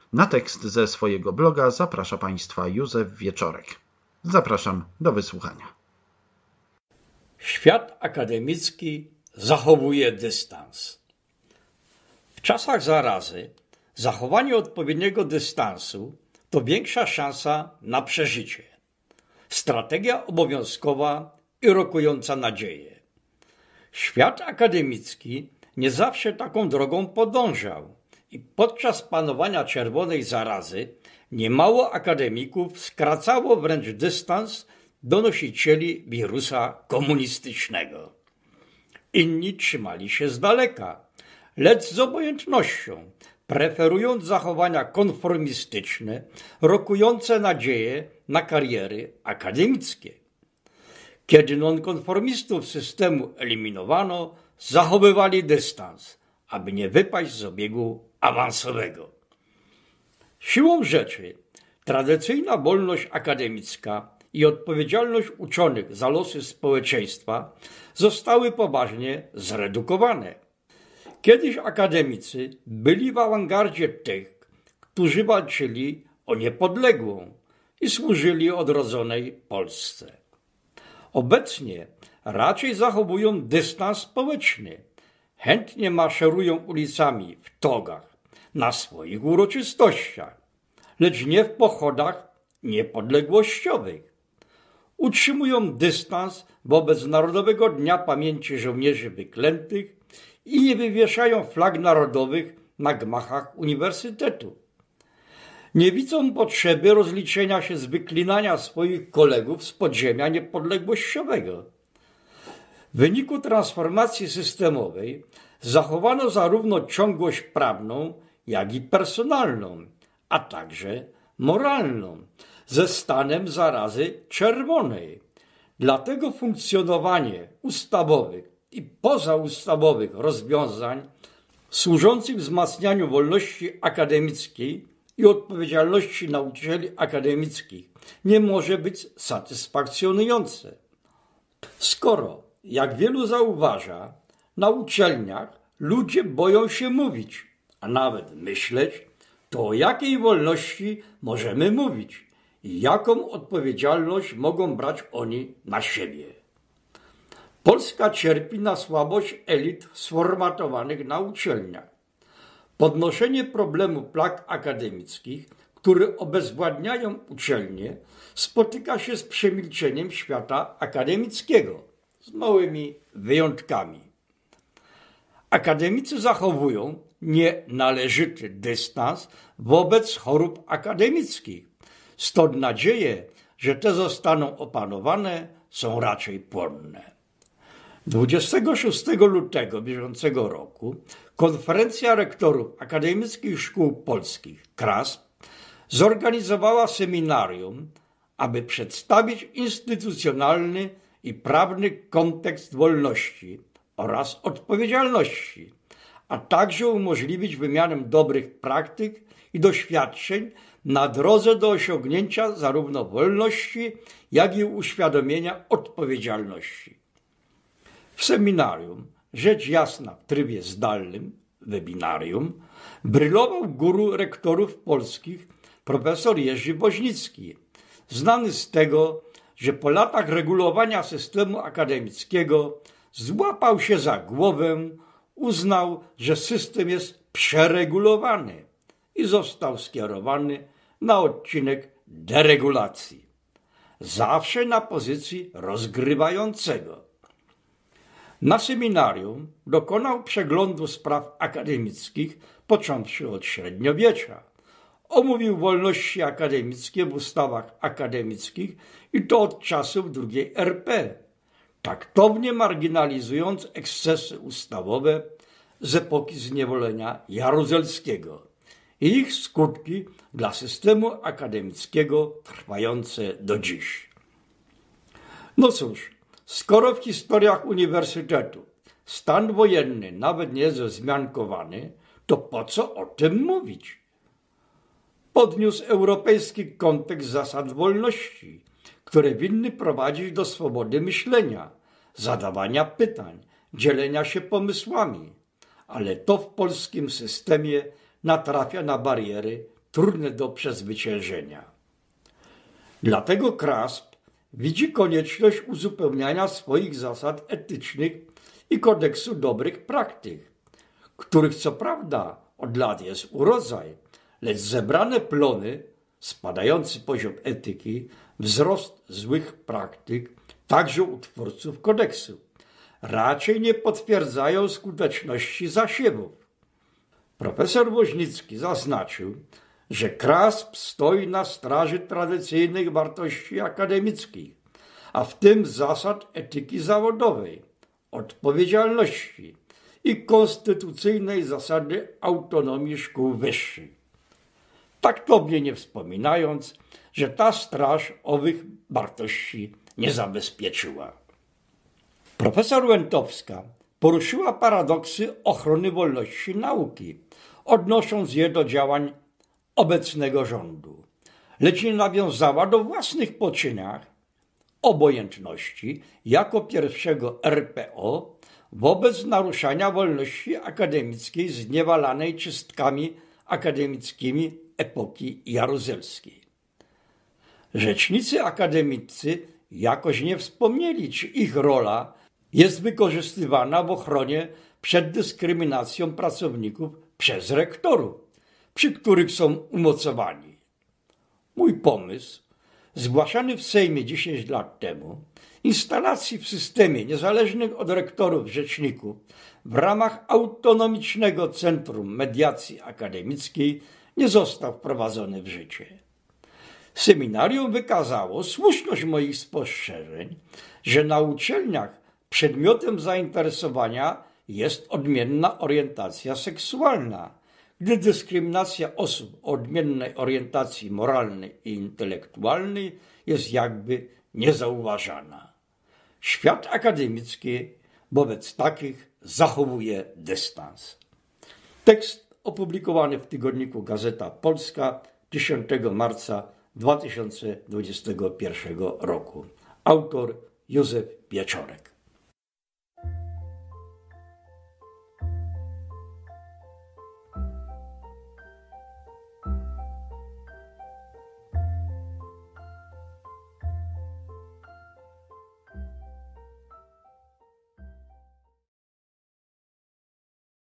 Na tekst ze swojego bloga zaprasza Państwa Józef Wieczorek. Zapraszam do wysłuchania. Świat akademicki zachowuje dystans. W czasach zarazy zachowanie odpowiedniego dystansu to większa szansa na przeżycie. Strategia obowiązkowa i rokująca nadzieję. Świat akademicki nie zawsze taką drogą podążał i podczas panowania czerwonej zarazy niemało akademików skracało wręcz dystans do nosicieli wirusa komunistycznego. Inni trzymali się z daleka, lecz z obojętnością, preferując zachowania konformistyczne, rokujące nadzieję na kariery akademickie. Kiedy nonkonformistów z systemu eliminowano, zachowywali dystans, aby nie wypaść z obiegu awansowego. Siłą rzeczy tradycyjna wolność akademicka i odpowiedzialność uczonych za losy społeczeństwa zostały poważnie zredukowane. Kiedyś akademicy byli w awangardzie tych, którzy walczyli o niepodległą i służyli odrodzonej Polsce. Obecnie raczej zachowują dystans społeczny, chętnie maszerują ulicami w togach, na swoich uroczystościach, lecz nie w pochodach niepodległościowych. Utrzymują dystans wobec Narodowego Dnia Pamięci Żołnierzy Wyklętych i nie wywieszają flag narodowych na gmachach uniwersytetu. Nie widzą potrzeby rozliczenia się z wyklinania swoich kolegów z podziemia niepodległościowego. W wyniku transformacji systemowej zachowano zarówno ciągłość prawną, jak i personalną, a także moralną, ze stanem zarazy czerwonej. Dlatego funkcjonowanie ustawowych i pozaustawowych rozwiązań służących wzmacnianiu wolności akademickiej i odpowiedzialności nauczycieli akademickich nie może być satysfakcjonujące. Skoro, jak wielu zauważa, na uczelniach ludzie boją się mówić, a nawet myśleć, to o jakiej wolności możemy mówić i jaką odpowiedzialność mogą brać oni na siebie. Polska cierpi na słabość elit sformatowanych na uczelniach. Podnoszenie problemu plag akademickich, które obezwładniają uczelnie, spotyka się z przemilczeniem świata akademickiego, z małymi wyjątkami. Akademicy zachowują nienależyty dystans wobec chorób akademickich. Stąd nadzieje, że te zostaną opanowane, są raczej płonne. 26 lutego bieżącego roku Konferencja Rektorów Akademickich Szkół Polskich, KRASP, zorganizowała seminarium, aby przedstawić instytucjonalny i prawny kontekst wolności oraz odpowiedzialności, a także umożliwić wymianę dobrych praktyk i doświadczeń na drodze do osiągnięcia zarówno wolności, jak i uświadomienia odpowiedzialności. W seminarium, rzecz jasna w trybie zdalnym, webinarium, brylował guru rektorów polskich profesor Jerzy Woźnicki, znany z tego, że po latach regulowania systemu akademickiego złapał się za głowę, uznał, że system jest przeregulowany i został skierowany na odcinek deregulacji. Zawsze na pozycji rozgrywającego. Na seminarium dokonał przeglądu spraw akademickich, począwszy od średniowiecza. Omówił wolności akademickie w ustawach akademickich i to od czasów II RP, taktownie marginalizując ekscesy ustawowe z epoki zniewolenia jaruzelskiego i ich skutki dla systemu akademickiego trwające do dziś. No cóż, skoro w historiach uniwersytetu stan wojenny nawet nie jest wzmiankowany, to po co o tym mówić? Podniósł europejski kontekst zasad wolności, które winny prowadzić do swobody myślenia, zadawania pytań, dzielenia się pomysłami, ale to w polskim systemie natrafia na bariery trudne do przezwyciężenia. Dlatego KRASP widzi konieczność uzupełniania swoich zasad etycznych i kodeksu dobrych praktyk, których co prawda od lat jest urodzaj, lecz zebrane plony, spadający poziom etyki, wzrost złych praktyk, także u twórców kodeksu, raczej nie potwierdzają skuteczności zasiewów. Profesor Woźnicki zaznaczył, że KRASP stoi na straży tradycyjnych wartości akademickich, a w tym zasad etyki zawodowej, odpowiedzialności i konstytucyjnej zasady autonomii szkół wyższych. Taktownie nie wspominając, że ta straż owych wartości nie zabezpieczyła. Profesor Łętowska poruszyła paradoksy ochrony wolności nauki, odnosząc je do działań obecnego rządu, lecz nie nawiązała do własnych poczynań obojętności jako pierwszego RPO wobec naruszania wolności akademickiej zniewalanej czystkami akademickimi epoki jaruzelskiej. Rzecznicy akademicy jakoś nie wspomnieli, czy ich rola jest wykorzystywana w ochronie przed dyskryminacją pracowników przez rektorów, przy których są umocowani. Mój pomysł, zgłaszany w Sejmie 10 lat temu, instalacji w systemie niezależnych od rektorów rzeczników w ramach autonomicznego Centrum Mediacji Akademickiej nie został wprowadzony w życie. Seminarium wykazało słuszność moich spostrzeżeń, że na uczelniach przedmiotem zainteresowania jest odmienna orientacja seksualna, gdy dyskryminacja osób o odmiennej orientacji moralnej i intelektualnej jest jakby niezauważana. Świat akademicki wobec takich zachowuje dystans. Tekst opublikowany w tygodniku Gazeta Polska 10 marca 2021 roku. Autor Józef Wieczorek.